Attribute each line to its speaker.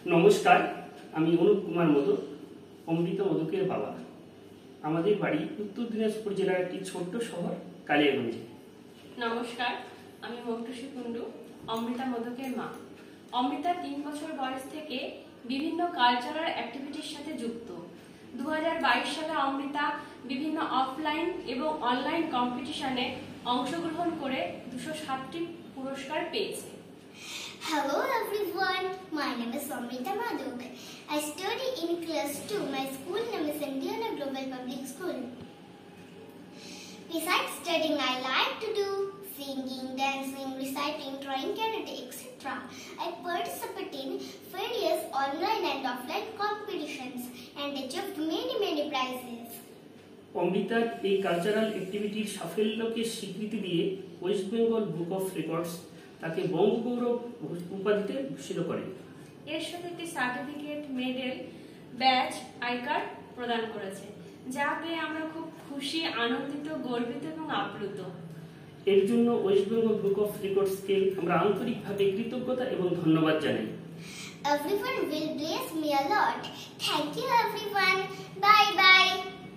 Speaker 1: নমস্কার, আমি অনুপ কুমার মোদক, অমৃতা মোদকের বাবা। আমাদের বাড়ি উত্তর দিনাজপুর জেলার একটি ছোট্ট শহর কালিয়াগঞ্জে।
Speaker 2: নমস্কার, আমি মৌটুসী কুণ্ডু, অমৃতা মোদকের মা। অমৃতা 3 বছর বয়স থেকে বিভিন্ন কালচারাল অ্যাক্টিভিটির সাথে যুক্ত। 2022 সালে অমৃতা বিভিন্ন অফলাইন এবং অনলাইন কম্পিটিশনে অংশগ্রহণ করে 207টি পুরস্কার পেয়েছে।
Speaker 3: Hello everyone, my name is Amrita Modak. I study in class 2. My school name is Indiana Global Public School. Besides studying, I like to do singing, dancing, reciting, drawing, karate, etc. I participate in various online and offline competitions and achieved many prizes.
Speaker 1: অমৃতার এই cultural অ্যাক্টিভিটির সাফল্যকে স্বীকৃতি দিয়ে West Bengal Book of Records তাকে বঙ্গ গৌরব উপাধিতে ভূষিত করে।
Speaker 2: এর সাথে একটি certificate, medal, badge, I card প্রদান করেছে, যা পেয়ে আমরা খুব খুশি, আনন্দিত, গর্বিত এবং আপ্লুত।
Speaker 1: এর জন্য ওয়েস্ট বেঙ্গল বুক অফ রেকর্ডসকে আমরা আন্তরিকভাবে কৃতজ্ঞতা এবং ধন্যবাদ জানাই।
Speaker 3: Everyone will bless me a lot. Thank you everyone. Bye bye.